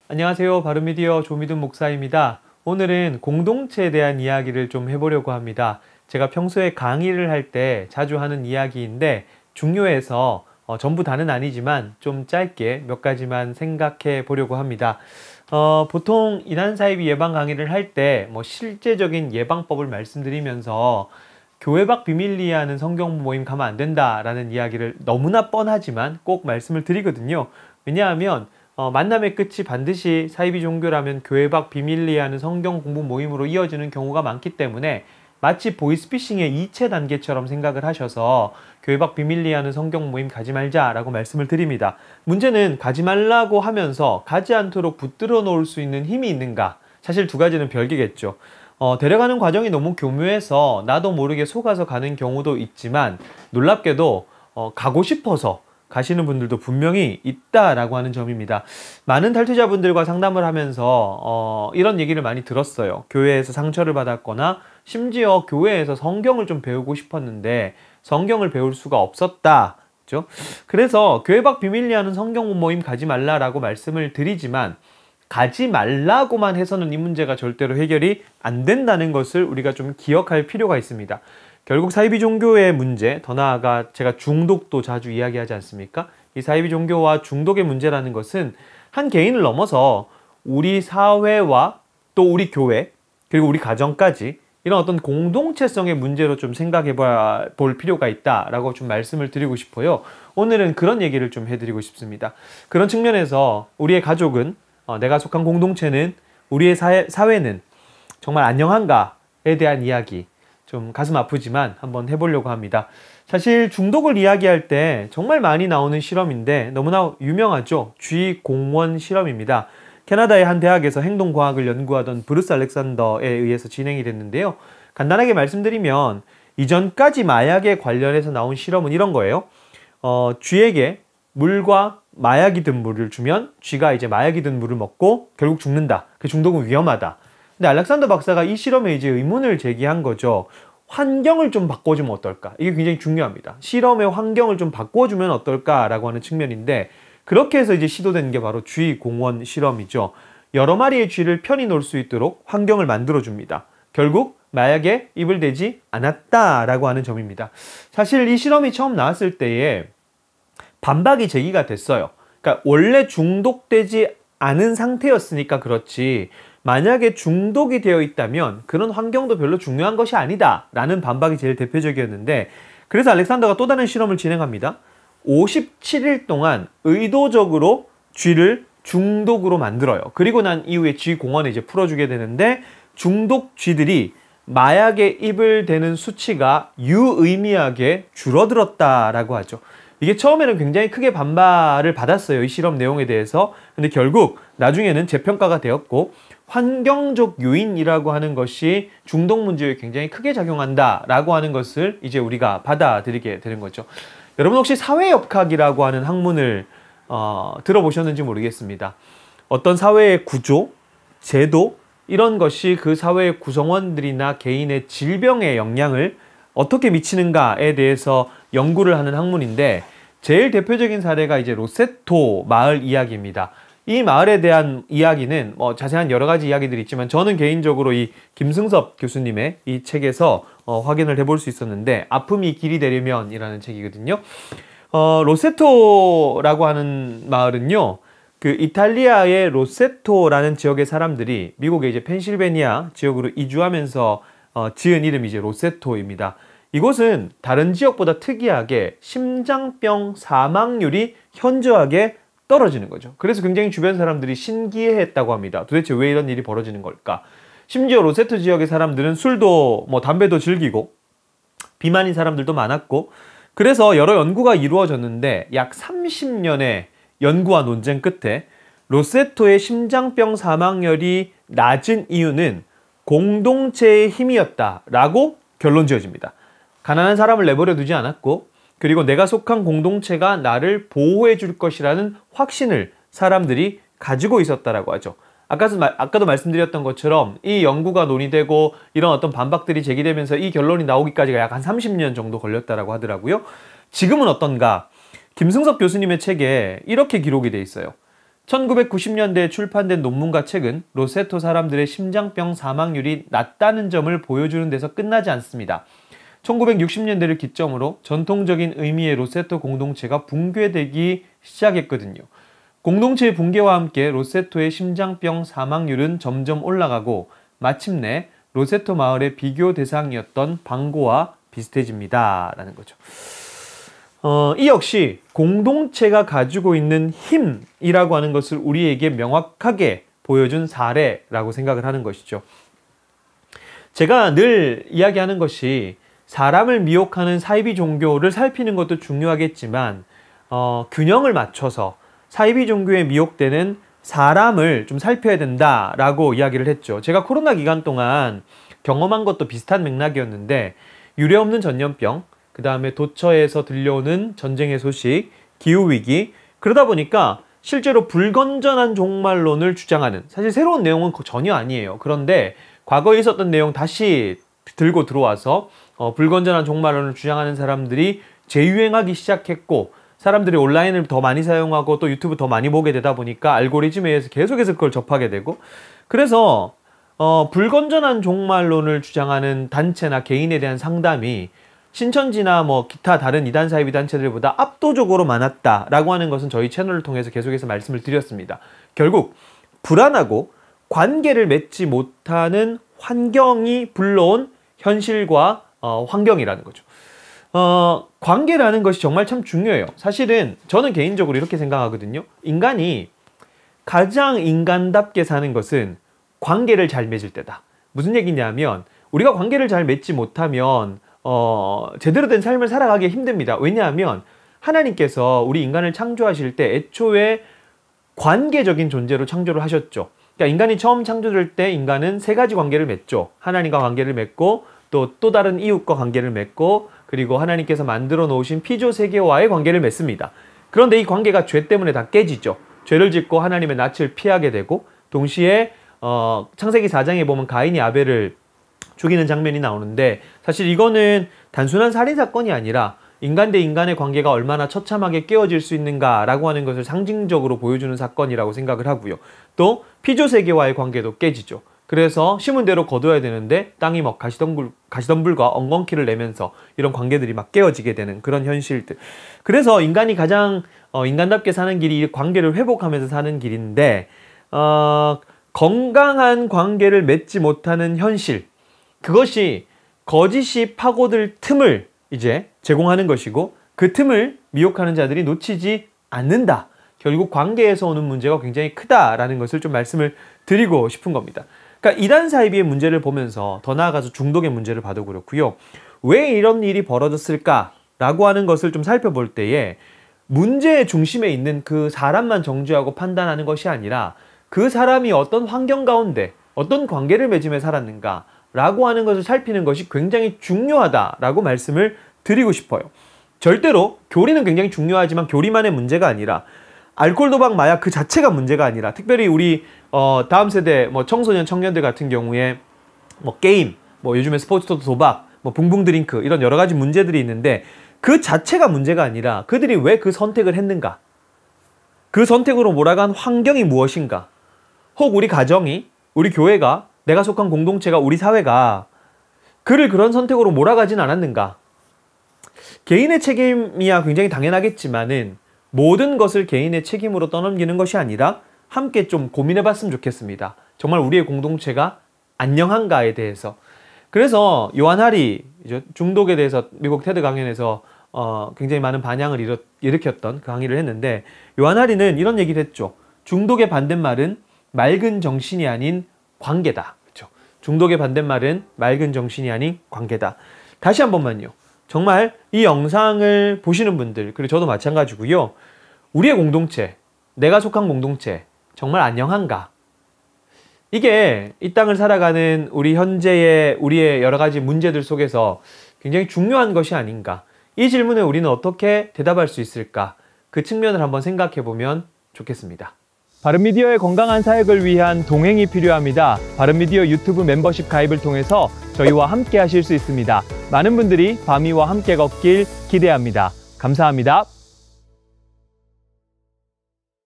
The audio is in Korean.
안녕하세요. 바른미디어 조미든 목사입니다. 오늘은 공동체에 대한 이야기를 좀 해보려고 합니다. 제가 평소에 강의를 할 때 자주 하는 이야기인데 중요해서 전부 다는 아니지만 좀 짧게 몇 가지만 생각해 보려고 합니다. 보통 이난사이비 예방 강의를 할 때 실제적인 예방법을 말씀드리면서 교회 밖 비밀리에 하는 성경 모임 가면 안 된다라는 이야기를 너무나 뻔하지만 꼭 말씀을 드리거든요. 왜냐하면 만남의 끝이 반드시 사이비 종교라면 교회 밖 비밀리에 하는 성경 공부 모임으로 이어지는 경우가 많기 때문에 마치 보이스피싱의 이체 단계처럼 생각을 하셔서 교회 밖 비밀리에 하는 성경 모임 가지 말자라고 말씀을 드립니다. 문제는 가지 말라고 하면서 가지 않도록 붙들어 놓을 수 있는 힘이 있는가? 사실 두 가지는 별개겠죠. 데려가는 과정이 너무 교묘해서 나도 모르게 속아서 가는 경우도 있지만 놀랍게도 가고 싶어서 가시는 분들도 분명히 있다라고 하는 점입니다. 많은 탈퇴자분들과 상담을 하면서 이런 얘기를 많이 들었어요. 교회에서 상처를 받았거나 심지어 교회에서 성경을 좀 배우고 싶었는데 성경을 배울 수가 없었다. 그렇죠? 그래서 교회 밖 비밀리에 하는 성경 모임 가지 말라라고 말씀을 드리지만 가지 말라고만 해서는 이 문제가 절대로 해결이 안 된다는 것을 우리가 좀 기억할 필요가 있습니다. 결국 사이비 종교의 문제, 더 나아가 제가 중독도 자주 이야기하지 않습니까? 이 사이비 종교와 중독의 문제라는 것은 한 개인을 넘어서 우리 사회와 또 우리 교회, 그리고 우리 가정까지 이런 어떤 공동체성의 문제로 좀 생각해 볼 필요가 있다라고 좀 말씀을 드리고 싶어요. 오늘은 그런 얘기를 좀 해드리고 싶습니다. 그런 측면에서 우리의 가족은, 내가 속한 공동체는, 우리의 사회는 정말 안녕한가에 대한 이야기, 좀 가슴 아프지만 한번 해보려고 합니다. 사실 중독을 이야기할 때 정말 많이 나오는 실험인데 너무나 유명하죠. 쥐공원 실험입니다. 캐나다의 한 대학에서 행동과학을 연구하던 브루스 알렉산더에 의해서 진행이 됐는데요. 간단하게 말씀드리면 이전까지 마약에 관련해서 나온 실험은 이런 거예요. 쥐에게 물과 마약이 든 물을 주면 쥐가 이제 마약이 든 물을 먹고 결국 죽는다. 그 중독은 위험하다. 근데 알렉산더 박사가 이 실험에 이제 의문을 제기한 거죠. 환경을 좀 바꿔주면 어떨까? 이게 굉장히 중요합니다. 실험의 환경을 좀 바꿔주면 어떨까라고 하는 측면인데 그렇게 해서 이제 시도된 게 바로 쥐 공원 실험이죠. 여러 마리의 쥐를 편히 놀 수 있도록 환경을 만들어줍니다. 결국 마약에 입을 대지 않았다라고 하는 점입니다. 사실 이 실험이 처음 나왔을 때에 반박이 제기가 됐어요. 그러니까 원래 중독되지 않은 상태였으니까 그렇지 만약에 중독이 되어 있다면 그런 환경도 별로 중요한 것이 아니다 라는 반박이 제일 대표적이었는데 그래서 알렉산더가 또 다른 실험을 진행합니다. 57일 동안 의도적으로 쥐를 중독으로 만들어요. 그리고 난 이후에 쥐 공원에 이제 풀어주게 되는데 중독 쥐들이 마약에 입을 대는 수치가 유의미하게 줄어들었다라고 하죠. 이게 처음에는 굉장히 크게 반발을 받았어요. 이 실험 내용에 대해서. 근데 결국 나중에는 재평가가 되었고 환경적 요인이라고 하는 것이 중독 문제에 굉장히 크게 작용한다라고 하는 것을 이제 우리가 받아들이게 되는 거죠. 여러분 혹시 사회역학이라고 하는 학문을 들어보셨는지 모르겠습니다. 어떤 사회의 구조, 제도 이런 것이 그 사회의 구성원들이나 개인의 질병에 영향을 어떻게 미치는가에 대해서 연구를 하는 학문인데 제일 대표적인 사례가 이제 로세토 마을 이야기입니다. 이 마을에 대한 이야기는 자세한 여러 가지 이야기들이 있지만 저는 개인적으로 이 김승섭 교수님의 이 책에서 확인을 해볼 수 있었는데 아픔이 길이 되려면 이라는 책이거든요. 로세토라고 하는 마을은요. 그 이탈리아의 로세토라는 지역의 사람들이 미국의 이제 펜실베니아 지역으로 이주하면서 지은 이름이 이제 로세토입니다. 이곳은 다른 지역보다 특이하게 심장병 사망률이 현저하게 떨어지는 거죠. 그래서 굉장히 주변 사람들이 신기해했다고 합니다. 도대체 왜 이런 일이 벌어지는 걸까? 심지어 로세토 지역의 사람들은 술도 담배도 즐기고 비만인 사람들도 많았고 그래서 여러 연구가 이루어졌는데 약 30년의 연구와 논쟁 끝에 로세토의 심장병 사망률이 낮은 이유는 공동체의 힘이었다라고 결론 지어집니다. 가난한 사람을 내버려 두지 않았고 그리고 내가 속한 공동체가 나를 보호해 줄 것이라는 확신을 사람들이 가지고 있었다라고 하죠. 아까도 말씀드렸던 것처럼 이 연구가 논의되고 이런 어떤 반박들이 제기되면서 이 결론이 나오기까지가 약 한 30년 정도 걸렸다라고 하더라고요. 지금은 어떤가? 김승섭 교수님의 책에 이렇게 기록이 돼 있어요. 1990년대에 출판된 논문과 책은 로세토 사람들의 심장병 사망률이 낮다는 점을 보여주는 데서 끝나지 않습니다. 1960년대를 기점으로 전통적인 의미의 로세토 공동체가 붕괴되기 시작했거든요. 공동체의 붕괴와 함께 로세토의 심장병 사망률은 점점 올라가고 마침내 로세토 마을의 비교 대상이었던 방고와 비슷해집니다. 라는 거죠. 이 역시 공동체가 가지고 있는 힘이라고 하는 것을 우리에게 명확하게 보여준 사례라고 생각을 하는 것이죠. 제가 늘 이야기하는 것이 사람을 미혹하는 사이비 종교를 살피는 것도 중요하겠지만 균형을 맞춰서 사이비 종교에 미혹되는 사람을 좀 살펴야 된다라고 이야기를 했죠. 제가 코로나 기간 동안 경험한 것도 비슷한 맥락이었는데 유례없는 전염병, 그 다음에 도처에서 들려오는 전쟁의 소식, 기후위기, 그러다 보니까 실제로 불건전한 종말론을 주장하는, 사실 새로운 내용은 전혀 아니에요. 그런데 과거에 있었던 내용 다시 들고 들어와서 불건전한 종말론을 주장하는 사람들이 재유행하기 시작했고, 사람들이 온라인을 더 많이 사용하고 또 유튜브 더 많이 보게 되다 보니까 알고리즘에 의해서 계속해서 그걸 접하게 되고, 그래서 불건전한 종말론을 주장하는 단체나 개인에 대한 상담이 신천지나 뭐 기타 다른 이단 사이비 단체들보다 압도적으로 많았다라고 하는 것은 저희 채널을 통해서 계속해서 말씀을 드렸습니다. 결국 불안하고 관계를 맺지 못하는 환경이 불러온 현실과 환경이라는 거죠. 관계라는 것이 정말 참 중요해요. 사실은 저는 개인적으로 이렇게 생각하거든요. 인간이 가장 인간답게 사는 것은 관계를 잘 맺을 때다. 무슨 얘기냐면 우리가 관계를 잘 맺지 못하면 제대로 된 삶을 살아가기 힘듭니다. 왜냐하면 하나님께서 우리 인간을 창조하실 때 애초에 관계적인 존재로 창조를 하셨죠. 그러니까 인간이 처음 창조될 때 인간은 세 가지 관계를 맺죠. 하나님과 관계를 맺고 또 다른 이웃과 관계를 맺고 그리고 하나님께서 만들어 놓으신 피조 세계와의 관계를 맺습니다. 그런데 이 관계가 죄 때문에 다 깨지죠. 죄를 짓고 하나님의 낯을 피하게 되고 동시에 창세기 4장에 보면 가인이 아벨을 죽이는 장면이 나오는데 사실 이거는 단순한 살인사건이 아니라 인간 대 인간의 관계가 얼마나 처참하게 깨어질 수 있는가라고 하는 것을 상징적으로 보여주는 사건이라고 생각을 하고요. 또 피조세계와의 관계도 깨지죠. 그래서 심은 대로 거둬야 되는데 땅이 막 가시덤불과 엉겅퀴를 내면서 이런 관계들이 막 깨어지게 되는 그런 현실들. 그래서 인간이 가장 인간답게 사는 길이 이 관계를 회복하면서 사는 길인데 건강한 관계를 맺지 못하는 현실, 그것이 거짓이 파고들 틈을 이제 제공하는 것이고 그 틈을 미혹하는 자들이 놓치지 않는다. 결국 관계에서 오는 문제가 굉장히 크다라는 것을 좀 말씀을 드리고 싶은 겁니다. 그러니까 이단 사이비의 문제를 보면서 더 나아가서 중독의 문제를 봐도 그렇고요. 왜 이런 일이 벌어졌을까라고 하는 것을 좀 살펴볼 때에 문제의 중심에 있는 그 사람만 정죄하고 판단하는 것이 아니라 그 사람이 어떤 환경 가운데 어떤 관계를 맺으며 살았는가 라고 하는 것을 살피는 것이 굉장히 중요하다라고 말씀을 드리고 싶어요. 절대로 교리는 굉장히 중요하지만 교리만의 문제가 아니라 알코올, 도박, 마약 그 자체가 문제가 아니라 특별히 우리 다음 세대 뭐 청소년, 청년들 같은 경우에 뭐 게임, 뭐 요즘에 스포츠 도박, 뭐 붕붕 드링크 이런 여러 가지 문제들이 있는데 그 자체가 문제가 아니라 그들이 왜 그 선택을 했는가? 그 선택으로 몰아간 환경이 무엇인가? 혹 우리 가정이, 우리 교회가, 내가 속한 공동체가, 우리 사회가 그를 그런 선택으로 몰아가진 않았는가? 개인의 책임이야 굉장히 당연하겠지만은 모든 것을 개인의 책임으로 떠넘기는 것이 아니라 함께 좀 고민해 봤으면 좋겠습니다. 정말 우리의 공동체가 안녕한가에 대해서. 그래서 요한 하리 중독에 대해서 미국 테드 강연에서 굉장히 많은 반향을 일으켰던 그 강의를 했는데 요한 하리는 이런 얘기를 했죠. 중독의 반대말은 맑은 정신이 아닌 관계다. 그렇죠? 중독의 반대말은 맑은 정신이 아닌 관계다. 다시 한 번만요. 정말 이 영상을 보시는 분들, 그리고 저도 마찬가지고요. 우리의 공동체, 내가 속한 공동체 정말 안녕한가? 이게 이 땅을 살아가는 우리 현재의 우리의 여러 가지 문제들 속에서 굉장히 중요한 것이 아닌가? 이 질문에 우리는 어떻게 대답할 수 있을까? 그 측면을 한번 생각해 보면 좋겠습니다. 바른미디어의 건강한 사역을 위한 동행이 필요합니다. 바른미디어 유튜브 멤버십 가입을 통해서 저희와 함께 하실 수 있습니다. 많은 분들이 바미와 함께 걷길 기대합니다. 감사합니다.